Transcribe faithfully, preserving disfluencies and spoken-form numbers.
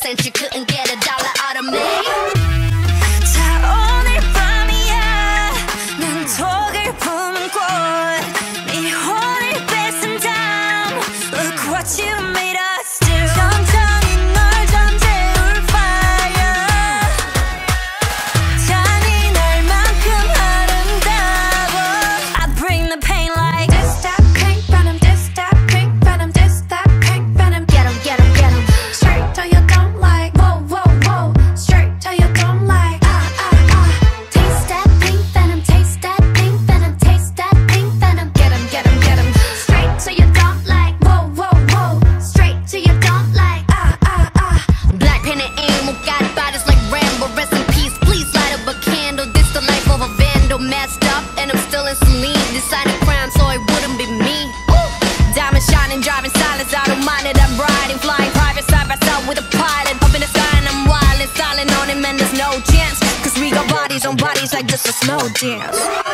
cent you couldn't get a dollar out of me. 자 오늘 밤이야 난 독을 품은 꽃네 혼을 뺏은 다음 Look what you made us do. 천천히 널 잠재울 fire 잔인할 만큼 아름다워 I bring the pain like this that pink venom this that pink venom this that pink venom Get 'em, get 'em, get 'em. Straight till you don't like whoa whoa whoa straight till you don't like ah ah ah Taste that pink venom, taste that pink venom, taste that pink venom. Get 'em get 'em get 'em straight till you don't like whoa whoa whoa straight till you don't like ah ah ah BLACKPINK and Emo got bodies like Rambo. Rest in peace, please light up a candle. This the life of a vandal, messed up and I'm still in saline. Decided crime so it wouldn't be me. Ooh. Diamond shining, driving silence, I don't mind it. I'm riding, flying private side by side with a pilot. Up in the sky and I'm wild and styling on him and there's no chance. Cause we got bodies on bodies like just a slow dance.